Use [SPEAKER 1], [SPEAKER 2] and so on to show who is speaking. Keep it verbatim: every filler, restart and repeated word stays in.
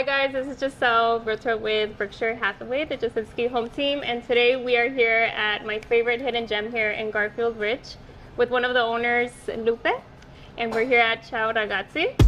[SPEAKER 1] guys, this is Giselle, realtor with Berkshire Hathaway, the Jasinski home team, and today we are here at my favorite hidden gem here in Garfield Ridge with one of the owners, Lupe, and we're here at Ciao Ragazzi.